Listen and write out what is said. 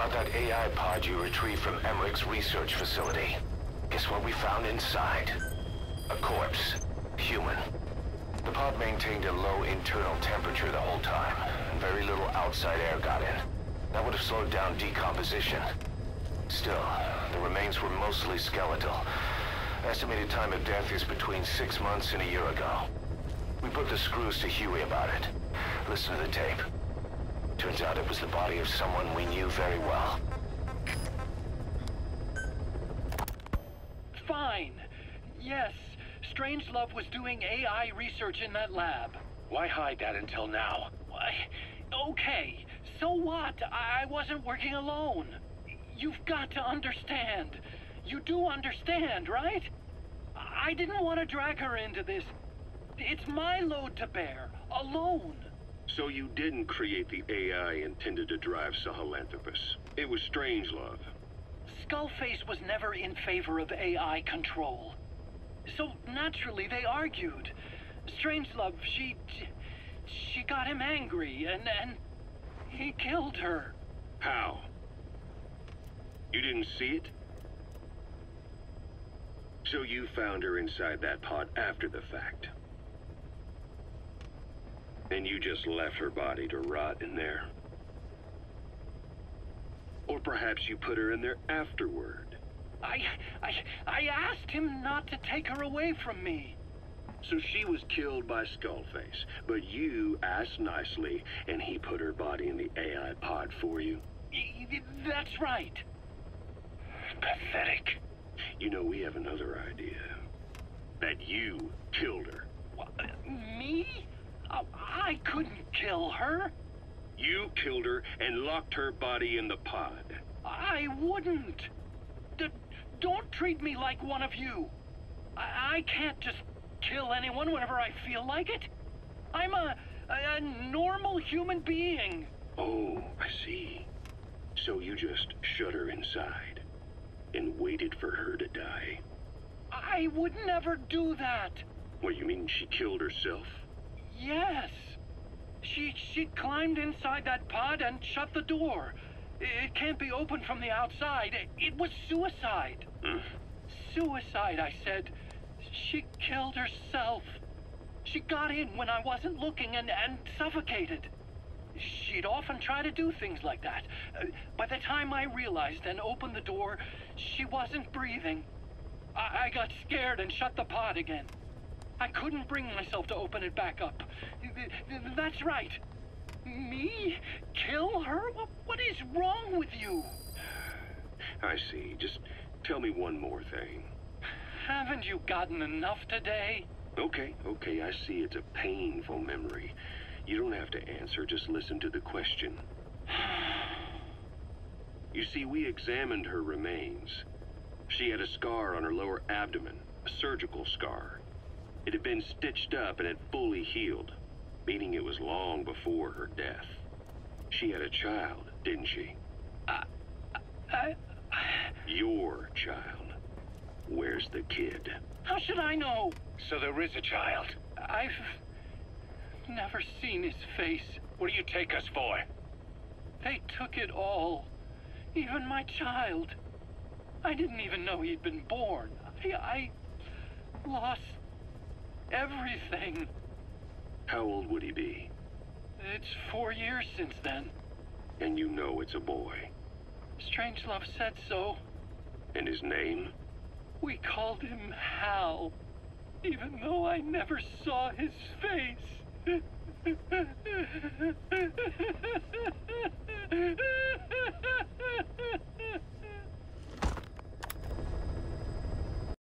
about that AI pod you retrieved from Emmerich's research facility. Guess what we found inside? A corpse. Human. The pod maintained a low internal temperature the whole time, and very little outside air got in. That would have slowed down decomposition. Still, the remains were mostly skeletal. Estimated time of death is between 6 months and a year ago. We put the screws to Huey about it. Listen to the tape. Turns out it was the body of someone we knew very well. Fine. Yes, Strangelove was doing AI research in that lab. Why hide that until now? Why? Okay, so what? I wasn't working alone. You've got to understand. You do understand, right? I didn't want to drag her into this. It's my load to bear, alone. So you didn't create the AI intended to drive Sahelanthropus. It was Strangelove. Skullface was never in favor of AI control. So naturally they argued. Strangelove, she got him angry and he killed her. How? You didn't see it? So you found her inside that pod after the fact. And you just left her body to rot in there. Or perhaps you put her in there afterward. I asked him not to take her away from me. So she was killed by Skullface, but you asked nicely, and he put her body in the AI pod for you? That's right. Pathetic. You know, we have another idea. That you killed her. What, me? I couldn't kill her. You killed her and locked her body in the pod. I wouldn't. Don't treat me like one of you. I can't just kill anyone whenever I feel like it. I'm a normal human being. Oh, I see. So you just shut her inside and waited for her to die. I would never do that. What, you mean she killed herself? Yes. She climbed inside that pod and shut the door. It can't be opened from the outside. It was suicide. Suicide, I said. She killed herself. She got in when I wasn't looking and suffocated. She'd often try to do things like that. By the time I realized and opened the door, she wasn't breathing. I got scared and shut the pod again. I couldn't bring myself to open it back up. That's right. Me? Kill her? What is wrong with you? I see. Just tell me one more thing. Haven't you gotten enough today? Okay, I see it's a painful memory. You don't have to answer, just listen to the question. You see, we examined her remains. She had a scar on her lower abdomen, a surgical scar. It had been stitched up and had fully healed, meaning it was long before her death. She had a child, didn't she? Your child. Where's the kid? How should I know? So there is a child. I've never seen his face. What do you take us for? They took it all. Even my child. I didn't even know he'd been born. I lost everything. How old would he be? It's 4 years since then. And you know it's a boy. Strangelove said so. And his name? We called him Hal, even though I never saw his face.